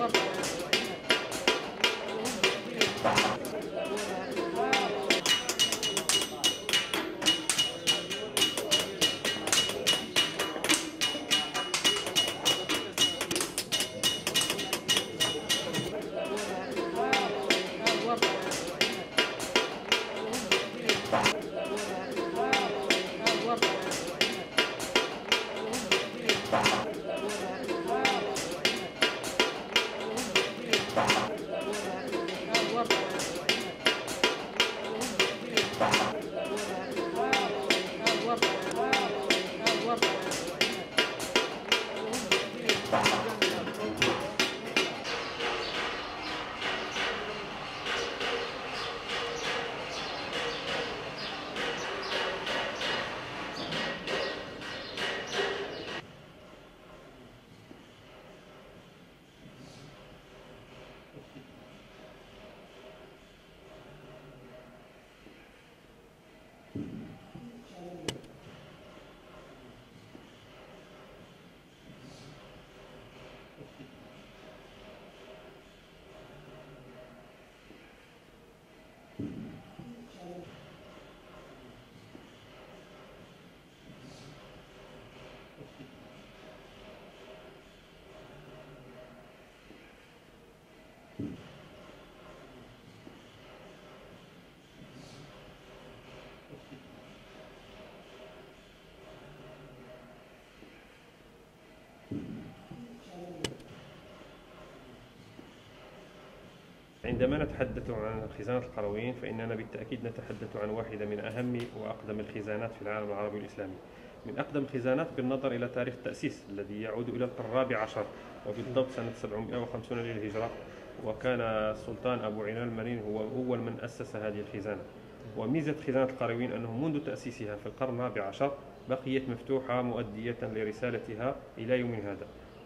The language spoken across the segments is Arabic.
عندما نتحدث عن خزانة القرويين فإننا بالتأكيد نتحدث عن واحدة من أهم وأقدم الخزانات في العالم العربي والإسلامي. من أقدم الخزانات بالنظر إلى تاريخ التأسيس الذي يعود إلى القرن الرابع عشر وبالضبط سنة 750 للهجرة، وكان السلطان أبو عينان المرين هو أول من أسس هذه الخزانة. وميزة خزانة القرويين أنه منذ تأسيسها في القرن الرابع عشر بقيت مفتوحة مؤدية لرسالتها إلى يوم هذا،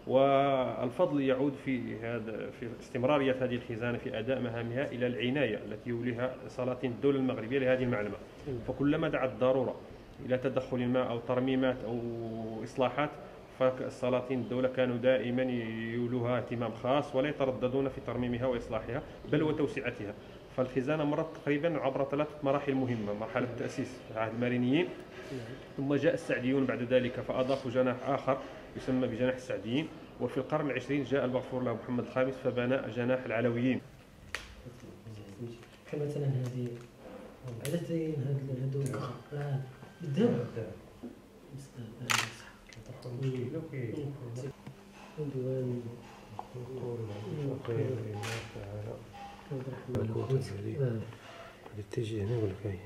والفضل يعود في استمرارية هذه الخزانة في أداء مهامها إلى العناية التي يوليها سلاطين الدولة المغربية لهذه المعلمة. فكلما دعت الضرورة إلى تدخل ما أو ترميمات أو إصلاحات فالسلاطين الدولة كانوا دائما يولوها اهتمام خاص ولا يترددون في ترميمها وإصلاحها بل وتوسعتها. فالخزانة مرت تقريبا عبر 3 مراحل مهمة: مرحلة التأسيس في عهد المارينيين، ثم جاء السعديون بعد ذلك فأضافوا جناح آخر يسمى بجناح السعديين، وفي القرن العشرين جاء المغفور له محمد الخامس فبنى جناح العلويين. كمثلا هذه عدتين هادو بالذهب تجي هنا ولا كاين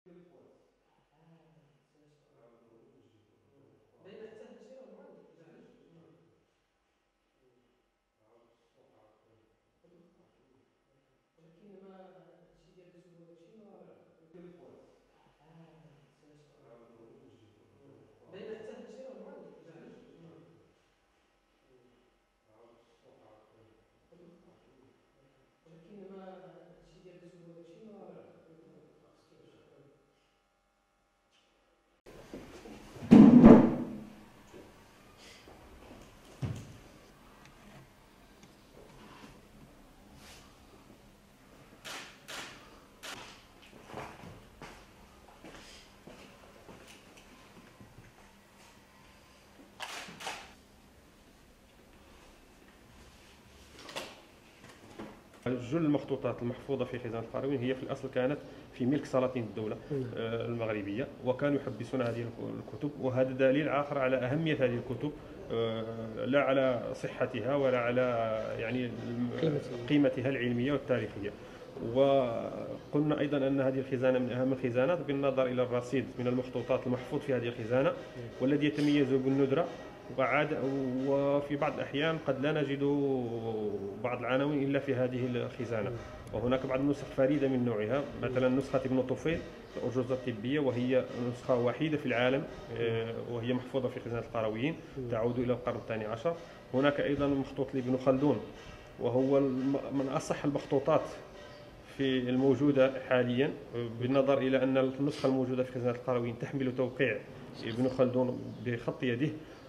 جل المخطوطات المحفوظة في خزانة القرويين هي في الأصل كانت في ملك سلاطين الدولة المغربية، وكانوا يحبسون هذه الكتب، وهذا دليل آخر على أهمية هذه الكتب، لا على صحتها ولا على يعني قيمتها العلمية والتاريخية. وقلنا أيضا أن هذه الخزانة من أهم الخزانات بالنظر إلى الرصيد من المخطوطات المحفوظ في هذه الخزانة، والذي يتميز بالندرة، وفي بعض الأحيان قد لا نجد بعض العناوين إلا في هذه الخزانة. وهناك بعض النسخ فريدة من نوعها، مثلا نسخة ابن طفيل الأرجوزة الطبية، وهي نسخة وحيدة في العالم وهي محفوظة في خزانة القرويين تعود إلى القرن الثاني عشر. هناك أيضا مخطوط لابن خلدون وهو من أصح المخطوطات في الموجودة حاليا، بالنظر إلى أن النسخة الموجودة في خزانة القرويين تحمل توقيع ابن خلدون بخط يده،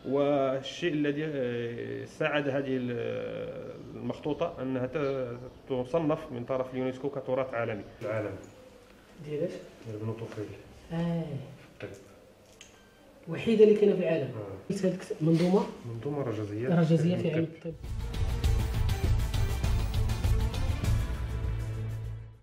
والشيء الذي ساعد هذه المخطوطة أنها تصنف من طرف اليونسكو كتراث عالمي العالم. ديال اش؟ ديال بنو طفيل. طيب. وحيدة اللي كاينة في العالم. منظومة رجزية في علم الطب.